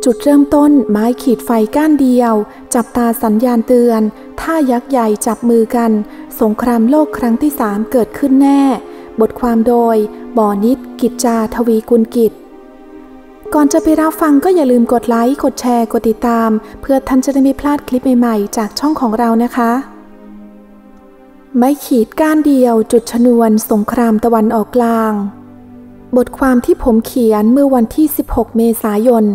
จุดเริ่มต้นไม้ขีดไฟก้านเดียวจับตาสัญญาณเตือนถ้ายักษ์ใหญ่จับมือกันสงครามโลกครั้งที่3เกิดขึ้นแน่บทความโดยบ่อนิดกิจจาทวีกุลกิจก่อนจะไปรับฟังก็อย่าลืมกดไลค์กดแชร์กดติดตามเพื่อท่านจะได้ไม่พลาดคลิปใหม่ๆจากช่องของเรานะคะไม้ขีดก้านเดียวจุดชนวนสงครามตะวันออกกลางบทความที่ผมเขียนเมื่อวันที่16เมษายน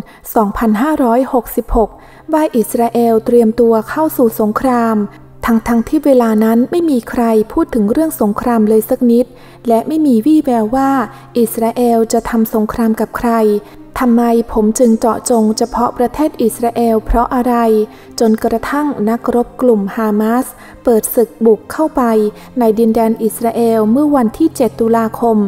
2566ว่าอิสราเอลเตรียมตัวเข้าสู่สงครามทั้งที่เวลานั้นไม่มีใครพูดถึงเรื่องสงครามเลยสักนิดและไม่มีวี่แววว่าอิสราเอลจะทำสงครามกับใครทำไมผมจึงเจาะจงเฉพาะประเทศอิสราเอลเพราะอะไรจนกระทั่งนักรบกลุ่มฮามาสเปิดศึกบุกเข้าไปในดินแดนอิสราเอลเมื่อวันที่7ตุลาคม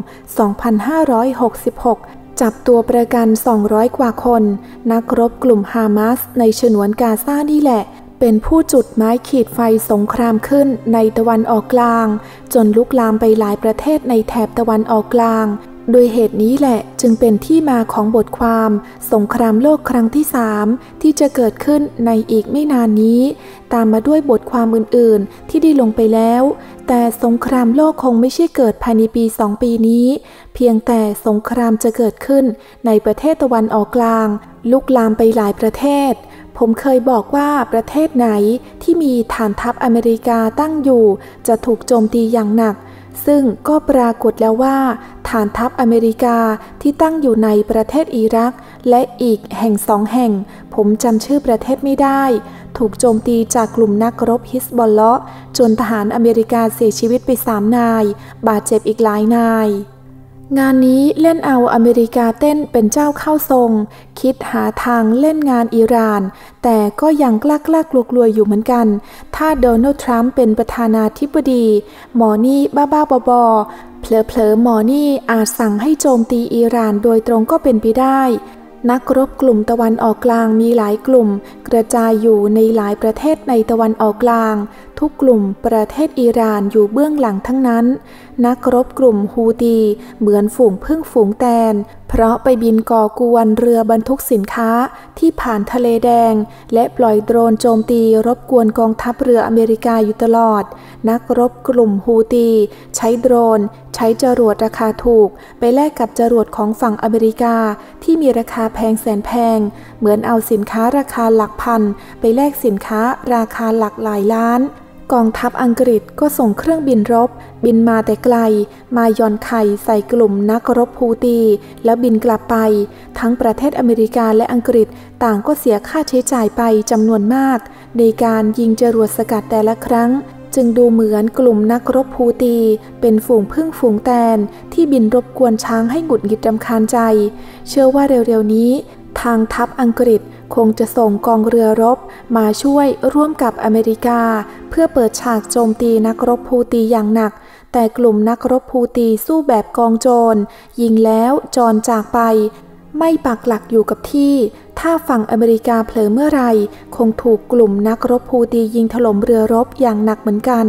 2566จับตัวประกัน200กว่าคนนักรบกลุ่มฮามาสในฉนวนกาซานี่แหละเป็นผู้จุดไม้ขีดไฟสงครามขึ้นในตะวันออกกลางจนลุกลามไปหลายประเทศในแถบตะวันออกกลางโดยเหตุนี้แหละจึงเป็นที่มาของบทความสงครามโลกครั้งที่3ที่จะเกิดขึ้นในอีกไม่นานนี้ตามมาด้วยบทความอื่นๆที่ได้ลงไปแล้วแต่สงครามโลกคงไม่ใช่เกิดภายในปี2ปีนี้เพียงแต่สงครามจะเกิดขึ้นในประเทศตะวันออกกลางลุกลามไปหลายประเทศผมเคยบอกว่าประเทศไหนที่มีฐานทัพอเมริกาตั้งอยู่จะถูกโจมตีอย่างหนักซึ่งก็ปรากฏแล้วว่าฐานทัพอเมริกาที่ตั้งอยู่ในประเทศอิรักและอีกแห่ง2แห่งผมจำชื่อประเทศไม่ได้ถูกโจมตีจากกลุ่มนักรบฮิซบอลเลาะห์จนทหารอเมริกาเสียชีวิตไป3นายบาดเจ็บอีกหลายนายงานนี้เล่นเอาอเมริกาเต้นเป็นเจ้าเข้าทรงคิดหาทางเล่นงานอิหร่านแต่ก็ยังกล้ากลัวอยู่เหมือนกันถ้าโดนัลด์ทรัมป์เป็นประธานาธิบดีหมอนี่บ้าบอเผลอหมอนี่อาจสั่งให้โจมตีอิหร่านโดยตรงก็เป็นไปได้นักรบกลุ่มตะวันออกกลางมีหลายกลุ่มกระจายอยู่ในหลายประเทศในตะวันออกกลางทุกกลุ่มประเทศอิหร่านอยู่เบื้องหลังทั้งนั้นนักรบกลุ่มฮูตีเหมือนฝูงผึ้งฝูงแตนเพราะไปบินก่อกวนเรือบรรทุกสินค้าที่ผ่านทะเลแดงและปล่อยโดรนโจมตีรบกวนกองทัพเรืออเมริกาอยู่ตลอดนักรบกลุ่มฮูตีใช้โดรนใช้จรวดราคาถูกไปแลกกับจรวดของฝั่งอเมริกาที่มีราคาแพงแสนแพงเหมือนเอาสินค้าราคาหลักพันไปแลกสินค้าราคาหลักหลายล้านกองทัพอังกฤษก็ส่งเครื่องบินรบบินมาแต่ไกลมาย่อนไข่ใส่กลุ่มนักรบฮูตีแล้วบินกลับไปทั้งประเทศอเมริกาและอังกฤษต่างก็เสียค่าใช้จ่ายไปจำนวนมากในการยิงจรวดสกัดแต่ละครั้งจึงดูเหมือนกลุ่มนักรบฮูตีเป็นฝูงผึ้งฝูงแตนที่บินรบกวนช้างให้หงุดหงิดรำคาญใจเชื่อว่าเร็วๆนี้ทางทัพอังกฤษคงจะส่งกองเรือรบมาช่วยร่วมกับอเมริกาเพื่อเปิดฉากโจมตีนักรบฮูตีอย่างหนักแต่กลุ่มนักรบฮูตีสู้แบบกองโจรยิงแล้วจรจากไปไม่ปักหลักอยู่กับที่ถ้าฝั่งอเมริกาเผลอเมื่อไรคงถูกกลุ่มนักรบฮูตียิงถล่มเรือรบอย่างหนักเหมือนกัน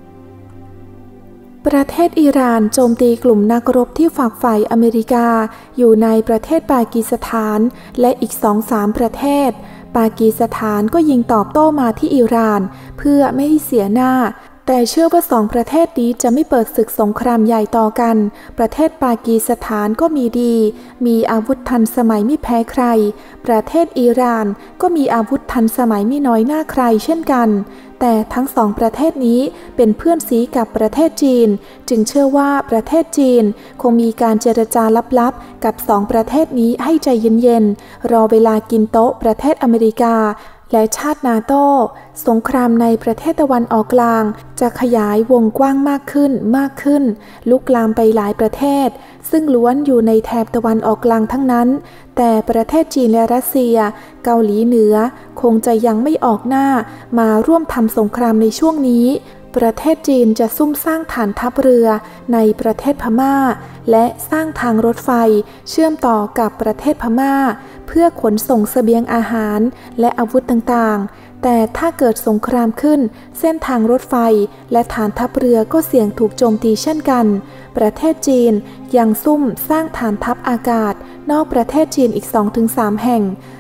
ประเทศอิหร่านโจมตีกลุ่มนักรบที่ฝักใฝ่อเมริกาอยู่ในประเทศปากีสถานและอีก 2-3 ประเทศปากีสถานก็ยิงตอบโต้มาที่อิหร่านเพื่อไม่ให้เสียหน้าแต่เชื่อว่า2ประเทศนี้จะไม่เปิดศึกสงครามใหญ่ต่อกันประเทศปากีสถานก็มีดีมีอาวุธทันสมัยไม่แพ้ใครประเทศอิหร่านก็มีอาวุธทันสมัยไม่น้อยหน้าใครเช่นกันแต่ทั้ง2ประเทศนี้เป็นเพื่อนซีกับประเทศจีนจึงเชื่อว่าประเทศจีนคงมีการเจรจาลับๆกับ2ประเทศนี้ให้ใจเย็นๆรอเวลากินโต๊ะประเทศอเมริกาและชาตินาโต้สงครามในประเทศตะวันออกกลางจะขยายวงกว้างมากขึ้นลุกลามไปหลายประเทศซึ่งล้วนอยู่ในแถบตะวันออกกลางทั้งนั้นแต่ประเทศจีนและรัสเซียเกาหลีเหนือคงจะยังไม่ออกหน้ามาร่วมทำสงครามในช่วงนี้ประเทศจีนจะซุ่มสร้างฐานทัพเรือในประเทศพม่าและสร้างทางรถไฟเชื่อมต่อกับประเทศพม่าเพื่อขนส่งเสบียงอาหารและอาวุธต่างๆแต่ถ้าเกิดสงครามขึ้นเส้นทางรถไฟและฐานทัพเรือก็เสี่ยงถูกโจมตีเช่นกันประเทศจีนยังซุ่มสร้างฐานทัพอากาศนอกประเทศจีนอีก 2-3 แห่ง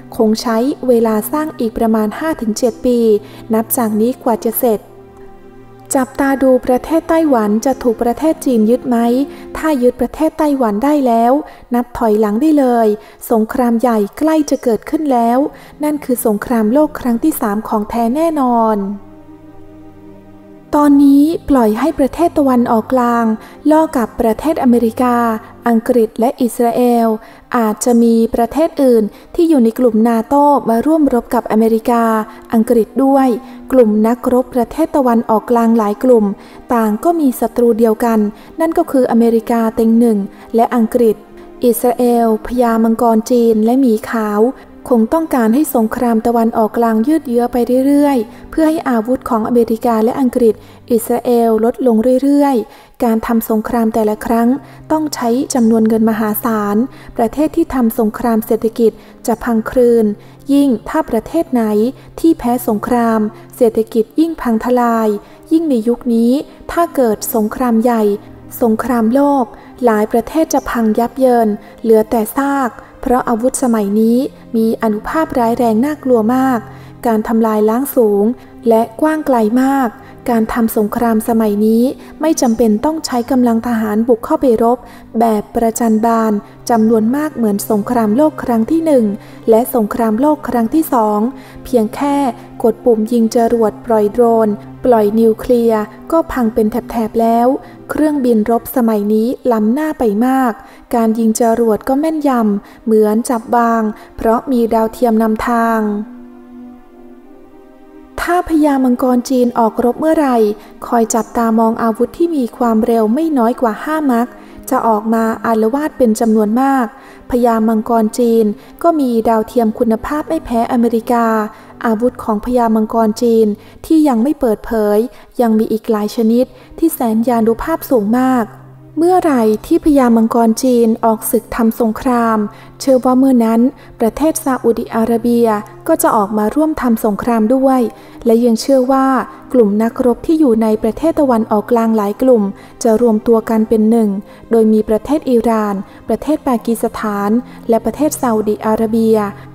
คงใช้เวลาสร้างอีกประมาณ 5-7 ปีนับจากนี้กว่าจะเสร็จจับตาดูประเทศไต้หวันจะถูกประเทศจีนยึดไหมถ้ายึดประเทศไต้หวันได้แล้วนับถอยหลังได้เลยสงครามใหญ่ใกล้จะเกิดขึ้นแล้วนั่นคือสงครามโลกครั้งที่ 3ของแท้แน่นอนตอนนี้ปล่อยให้ประเทศตะวันออกกลางล่อกับประเทศอเมริกาอังกฤษและอิสราเอลอาจจะมีประเทศอื่นที่อยู่ในกลุ่มนาโต้มาร่วมรบกับอเมริกาอังกฤษด้วยกลุ่มนักรบประเทศตะวันออกกลางหลายกลุ่มต่างก็มีศัตรูเดียวกันนั่นก็คืออเมริกาเต็งหนึ่งและอังกฤษอิสราเอลพญามังกรจีนและหมีขาวคงต้องการให้สงครามตะวันออกกลางยืดเยื้อไปเรื่อยๆเพื่อให้อาวุธของอเมริกาและอังกฤษอิสราเอลลดลงเรื่อยๆการทำสงครามแต่ละครั้งต้องใช้จำนวนเงินมหาศาลประเทศที่ทำสงครามเศรษฐกิจจะพังคลืนยิ่งถ้าประเทศไหนที่แพ้สงครามเศรษฐกิจยิ่งพังทลายยิ่งในยุคนี้ถ้าเกิดสงครามใหญ่สงครามโลกหลายประเทศจะพังยับเยินเหลือแต่ซากเพราะอาวุธสมัยนี้มีอานุภาพร้ายแรงน่ากลัวมากการทำลายล้างสูงและกว้างไกลมากการทำสงครามสมัยนี้ไม่จำเป็นต้องใช้กำลังทหารบุกเข้าไปรบแบบประจันบานจำนวนมากเหมือนสงครามโลกครั้งที่1และสงครามโลกครั้งที่2เพียงแค่กดปุ่มยิงจรวดปล่อยโดรนปล่อยนิวเคลียร์ก็พังเป็นแถบๆแล้วเครื่องบินรบสมัยนี้ล้ำหน้าไปมากการยิงจรวดก็แม่นยำเหมือนจับวางเพราะมีดาวเทียมนำทางถ้าพญามังกรจีนออกรบเมื่อไหร่คอยจับตามองอาวุธที่มีความเร็วไม่น้อยกว่า5 มัคจะออกมาอาละวาดเป็นจำนวนมากพญามังกรจีนก็มีดาวเทียมคุณภาพไม่แพ้อเมริกาอาวุธของพญามังกรจีนที่ยังไม่เปิดเผยยังมีอีกหลายชนิดที่แสนยานุภาพสูงมากเมื่อไหร่ที่พญามังกรจีนออกศึกทำสงครามเชื่อว่าเมื่อนั้นประเทศซาอุดิอาระเบียก็จะออกมาร่วมทำสงครามด้วยและยังเชื่อว่ากลุ่มนักรบที่อยู่ในประเทศตะวันออกกลางหลายกลุ่มจะรวมตัวกันเป็นหนึ่งโดยมีประเทศอิหร่านประเทศปากีสถานและประเทศซาอุดิอาระเบีย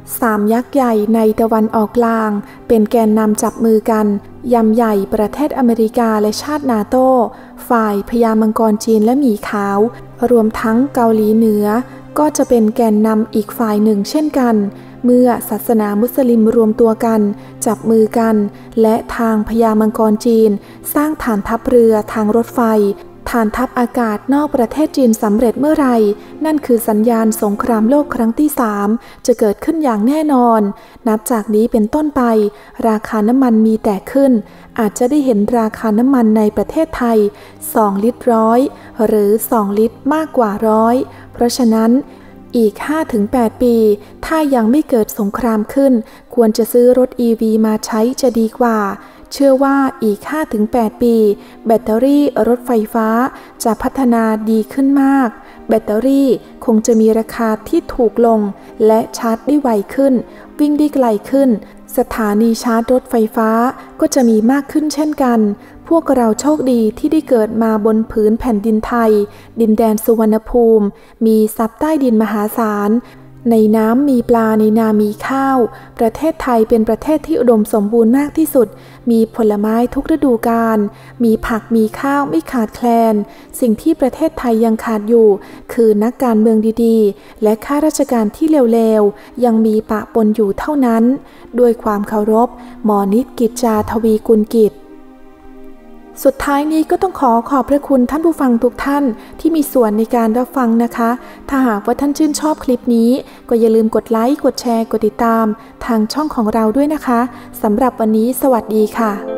3 ยักษ์ใหญ่ในตะวันออกกลางเป็นแกนนำจับมือกันยำใหญ่ประเทศอเมริกาและชาตินาโต้ฝ่ายพญามังกรจีนและหมีขาวรวมทั้งเกาหลีเหนือก็จะเป็นแกนนำอีกฝ่ายหนึ่งเช่นกันเมื่อศาสนามุสลิมรวมตัวกันจับมือกันและทางพญามังกรจีนสร้างฐานทัพเรือทางรถไฟฐานทัพอากาศนอกประเทศจีนสำเร็จเมื่อไหร่นั่นคือสัญญาณสงครามโลกครั้งที่3จะเกิดขึ้นอย่างแน่นอนนับจากนี้เป็นต้นไปราคาน้ำมันมีแต่ขึ้นอาจจะได้เห็นราคาน้ำมันในประเทศไทย2 ลิตรร้อยหรือ2 ลิตรมากกว่า100เพราะฉะนั้นอีก 5-8 ปีถ้ายังไม่เกิดสงครามขึ้นควรจะซื้อรถ EV มาใช้จะดีกว่าเชื่อว่าอีก 5-8 ปีแบตเตอรี่รถไฟฟ้าจะพัฒนาดีขึ้นมากแบตเตอรี่คงจะมีราคาที่ถูกลงและชาร์จได้ไวขึ้นวิ่งได้ไกลขึ้นสถานีชาร์จรถไฟฟ้าก็จะมีมากขึ้นเช่นกันพวกเราโชคดีที่ได้เกิดมาบนผืนแผ่นดินไทยดินแดนสุวรรณภูมิมีทรัพย์ใต้ดินมหาศาลในน้ำมีปลาในนามีข้าวประเทศไทยเป็นประเทศที่อุดมสมบูรณ์มากที่สุดมีผลไม้ทุกฤดูกาลมีผักมีข้าวไม่ขาดแคลนสิ่งที่ประเทศไทยยังขาดอยู่คือนักการเมืองดีๆและข้าราชการที่เลวๆยังมีปะปนอยู่เท่านั้นด้วยความเคารพหมอนิต กิจจาทวีกุลกิจสุดท้ายนี้ก็ต้องขอบพระคุณท่านผู้ฟังทุกท่านที่มีส่วนในการรับฟังนะคะถ้าหากว่าท่านชื่นชอบคลิปนี้ก็อย่าลืมกดไลค์กดแชร์กดติดตามทางช่องของเราด้วยนะคะสำหรับวันนี้สวัสดีค่ะ